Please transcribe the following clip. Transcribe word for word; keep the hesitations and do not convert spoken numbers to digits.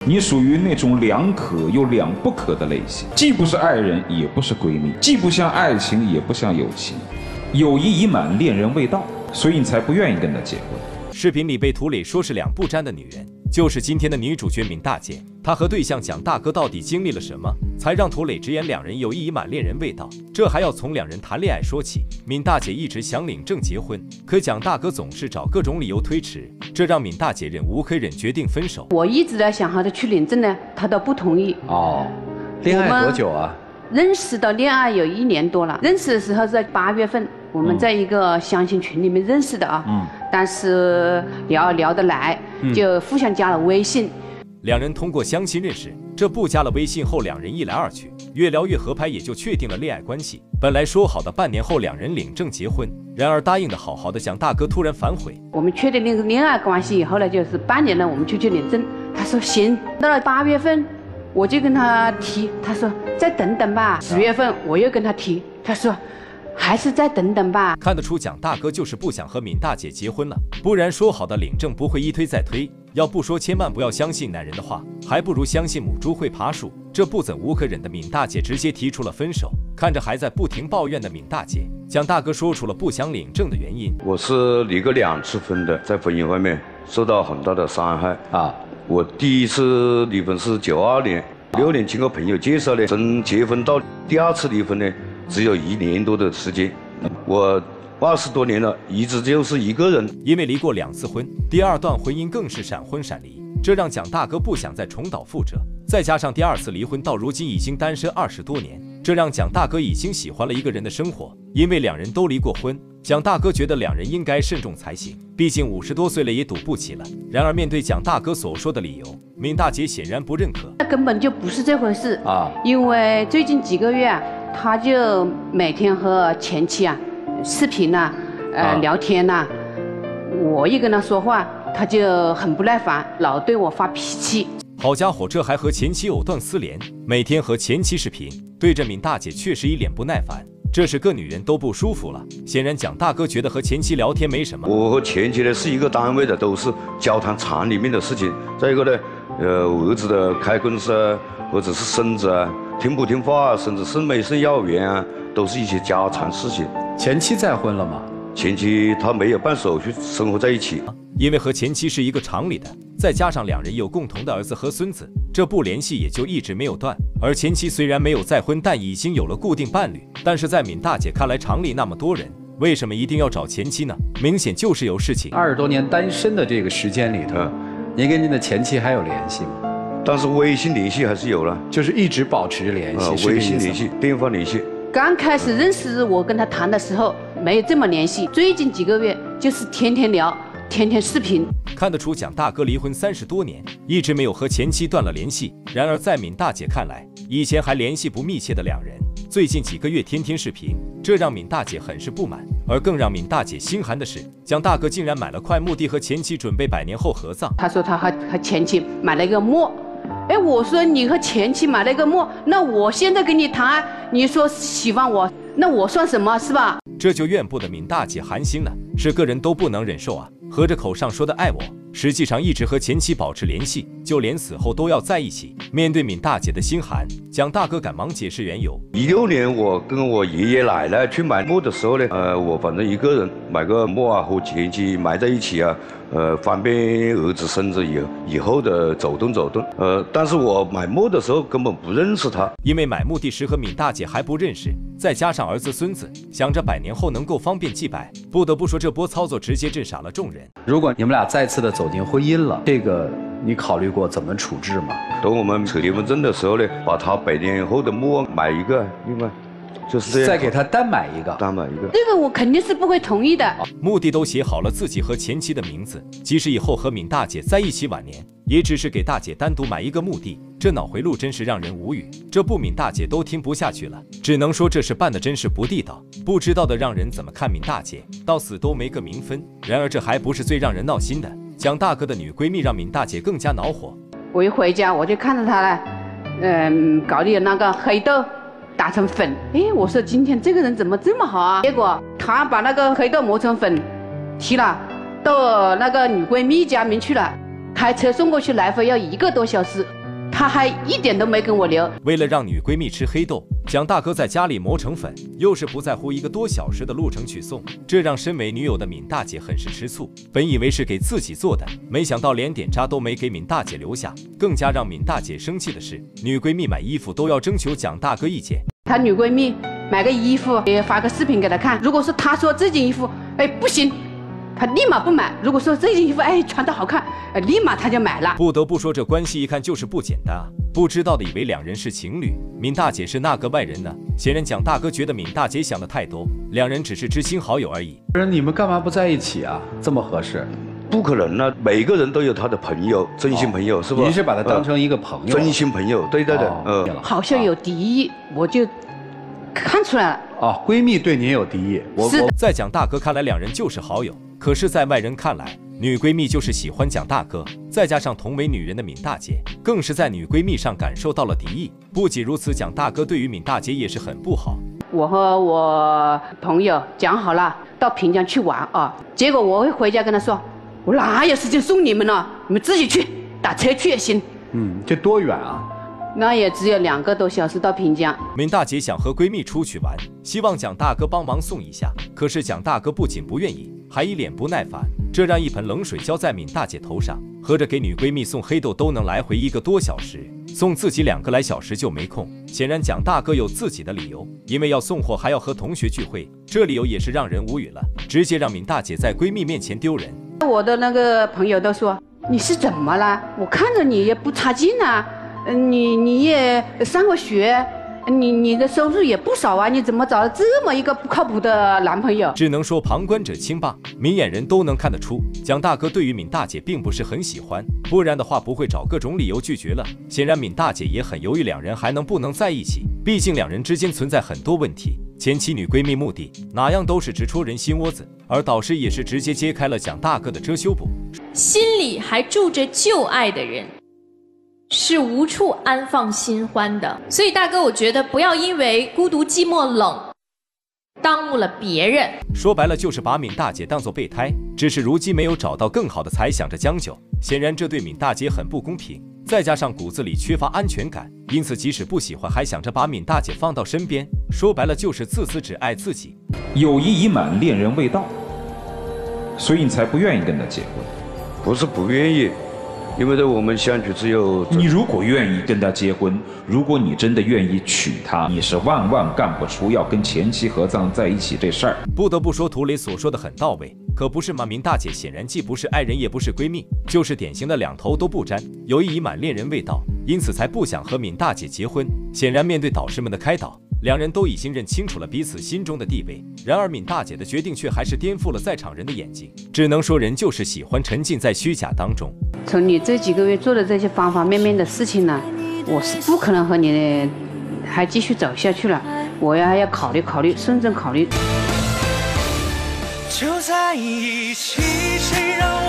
你属于那种两可又两不可的类型，既不是爱人，也不是闺蜜，既不像爱情，也不像友情，友谊已满，恋人未到，所以你才不愿意跟他结婚。 视频里被涂磊说是两不沾的女人，就是今天的女主角闵大姐。她和对象蒋大哥到底经历了什么，才让涂磊直言两人友谊已满，恋人未到？这还要从两人谈恋爱说起。闵大姐一直想领证结婚，可蒋大哥总是找各种理由推迟，这让闵大姐忍无可忍，决定分手。 我一直在想和他去领证呢，他都不同意。 哦，恋爱多久啊？ 认识到恋爱有一年多了，认识的时候是在八月份，我们在一个相亲群里面认识的啊。嗯。但是聊聊得来，就互相加了微信。嗯、 两人通过相亲认识，这不加了微信后，两人一来二去，越聊越合拍，也就确定了恋爱关系。本来说好的半年后两人领证结婚，然而答应的好好的蒋大哥突然反悔。 我们确定那个恋爱关系以后呢，就是半年了，我们就去领证。他说行。到了八月份，我就跟他提，他说再等等吧。十月份我又跟他提，他说还是再等等吧。 看得出蒋大哥就是不想和闵大姐结婚了，不然说好的领证不会一推再推。要不说千万不要相信男人的话，还不如相信母猪会爬树。这不忍无可忍的闵大姐直接提出了分手。看着还在不停抱怨的闵大姐，蒋大哥说出了不想领证的原因。 我是离过两次婚的，在婚姻方面受到很大的伤害啊。我第一次离婚是九二年，六年经过朋友介绍呢，从结婚到第二次离婚呢，只有一年多的时间。我二十多年了，一直就是一个人。 因为离过两次婚，第二段婚姻更是闪婚闪离，这让蒋大哥不想再重蹈覆辙。再加上第二次离婚到如今已经单身二十多年，这让蒋大哥已经喜欢了一个人的生活。因为两人都离过婚，蒋大哥觉得两人应该慎重才行，毕竟五十多岁了也赌不起了。然而面对蒋大哥所说的理由，闵大姐显然不认可。 那根本就不是这回事啊！因为最近几个月啊，他就每天和前妻啊视频呐、啊，呃、啊、聊天呐、啊，我一跟他说话，他就很不耐烦，老对我发脾气。 好家伙，这还和前妻藕断丝连，每天和前妻视频，对着闵大姐确实一脸不耐烦。这是个女人都不舒服了。显然蒋大哥觉得和前妻聊天没什么。 我和前妻呢是一个单位的，都是交谈厂里面的事情。再一个呢，呃，儿子的开公司啊，或者是孙子啊，听不听话啊，甚至送没送幼儿园啊，都是一些家常事情。 前妻再婚了吗？ 前妻她没有办手续，生活在一起。 因为和前妻是一个厂里的，再加上两人有共同的儿子和孙子，这不联系也就一直没有断。而前妻虽然没有再婚，但已经有了固定伴侣。但是在闵大姐看来，厂里那么多人，为什么一定要找前妻呢？明显就是有事情。 二十多年单身的这个时间里头，嗯、您跟您的前妻还有联系吗？ 但是微信联系还是有了， 就是一直保持着联系。 呃、微信联系，电话联系。 刚开始认识我跟他谈的时候没有这么联系，最近几个月就是天天聊，天天视频。 看得出蒋大哥离婚三十多年，一直没有和前妻断了联系。然而在闵大姐看来，以前还联系不密切的两人，最近几个月天天视频，这让闵大姐很是不满。而更让闵大姐心寒的是，蒋大哥竟然买了块墓地和前妻准备百年后合葬。 他说他和和前妻买了一个墓。哎，我说你和前妻买了一个墓，那我现在跟你谈，你说喜欢我，那我算什么，是吧？ 这就怨不得闵大姐寒心了，是个人都不能忍受啊！合着口上说的爱我，实际上一直和前妻保持联系，就连死后都要在一起。面对闵大姐的心寒，蒋大哥赶忙解释缘由。 一六年我跟我爷爷奶奶去买墓的时候呢，呃，我反正一个人买个墓啊，和前妻埋在一起啊。呃，方便儿子孙子以以后的走动走动。呃，但是我买墓的时候根本不认识他， 因为买墓地时和闵大姐还不认识，再加上儿子孙子，想着百年后能够方便祭拜。不得不说，这波操作直接震傻了众人。 如果你们俩再次的走进婚姻了，这个你考虑过怎么处置吗？ 等我们扯离婚证的时候呢，把他百年后的墓买一个，另外。就是这样， 再给他单买一个， 单买一个， 这个我肯定是不会同意的。 墓地都写好了自己和前妻的名字，即使以后和闵大姐在一起晚年，也只是给大姐单独买一个墓地。这脑回路真是让人无语，这不闵大姐都听不下去了，只能说这事办的真是不地道。不知道的让人怎么看闵大姐，到死都没个名分。然而这还不是最让人闹心的，蒋大哥的女闺蜜让闵大姐更加恼火。 我一回家我就看着她了，嗯，搞的那个黑豆。打成粉，哎，我说今天这个人怎么这么好啊？结果他把那个黑豆磨成粉，提了到那个女闺蜜家里面去了。 开车送过去来回要一个多小时，他还一点都没跟我留。 为了让女闺蜜吃黑豆，蒋大哥在家里磨成粉，又是不在乎一个多小时的路程去送，这让身为女友的闵大姐很是吃醋。本以为是给自己做的，没想到连点渣都没给闵大姐留下。更加让闵大姐生气的是，女闺蜜买衣服都要征求蒋大哥意见。 她女闺蜜买个衣服也发个视频给她看，如果是她说这件衣服哎不行，她立马不买。如果说这件衣服哎穿得好看，哎立马她就买了。 不得不说，这关系一看就是不简单啊！不知道的以为两人是情侣，闵大姐是那个外人呢。显然蒋大哥觉得闵大姐想的太多，两人只是知心好友而已。 不是你们干嘛不在一起啊？这么合适？ 不可能啊！每个人都有他的朋友，真心朋友、哦、是吧？ 您是把他当成一个朋友， 呃、真心朋友，对对对， 嗯、 呃，好像有敌意，我就看出来了。 哦，闺蜜对您有敌意，我是在蒋大哥看来，两人就是好友。可是，在外人看来，女闺蜜就是喜欢蒋大哥，再加上同为女人的闵大姐，更是在女闺蜜上感受到了敌意。不仅如此，蒋大哥对于闵大姐也是很不好。 我和我朋友讲好了，到平江去玩啊，结果我会回家跟他说，我哪有时间送你们呢？你们自己去，打车去也行。 嗯，这多远啊？ 那也只有两个多小时到平江。 闵大姐想和闺蜜出去玩，希望蒋大哥帮忙送一下。可是蒋大哥不仅不愿意，还一脸不耐烦，这让一盆冷水浇在闵大姐头上。合着给女闺蜜送黑豆都能来回一个多小时，送自己两个来小时就没空。显然蒋大哥有自己的理由，因为要送货还要和同学聚会，这理由也是让人无语了，直接让闵大姐在闺蜜面前丢人。 我的那个朋友都说你是怎么了？我看着你也不差劲啊。嗯，你你也上过学，你你的收入也不少啊，你怎么找了这么一个不靠谱的男朋友？ 只能说旁观者清吧，明眼人都能看得出，蒋大哥对于闵大姐并不是很喜欢，不然的话不会找各种理由拒绝了。显然闵大姐也很犹豫，两人还能不能在一起？毕竟两人之间存在很多问题。前妻女闺蜜目的哪样都是直戳人心窝子，而导师也是直接揭开了蒋大哥的遮羞布。 心里还住着旧爱的人，是无处安放新欢的。所以大哥，我觉得不要因为孤独寂寞冷耽误了别人。 说白了就是把闵大姐当作备胎，只是如今没有找到更好的才想着将就，显然这对闵大姐很不公平。再加上骨子里缺乏安全感，因此即使不喜欢还想着把闵大姐放到身边，说白了就是自私只爱自己。 友谊已满，恋人未到，所以你才不愿意跟他结婚。 不是不愿意，因为在我们相处只有你如果愿意跟他结婚，如果你真的愿意娶她，你是万万干不出要跟前妻合葬在一起这事儿。 不得不说，涂磊所说的很到位，可不是吗？闵大姐显然既不是爱人，也不是闺蜜，就是典型的两头都不沾，友谊已满，恋人未到，因此才不想和闵大姐结婚。显然，面对导师们的开导，两人都已经认清楚了彼此心中的地位。然而，闵大姐的决定却还是颠覆了在场人的眼睛。只能说，人就是喜欢沉浸在虚假当中。 从你这几个月做的这些方方面面的事情呢，我是不可能和你还继续走下去了。我要要考虑考虑，慎重考虑。就在一起，谁让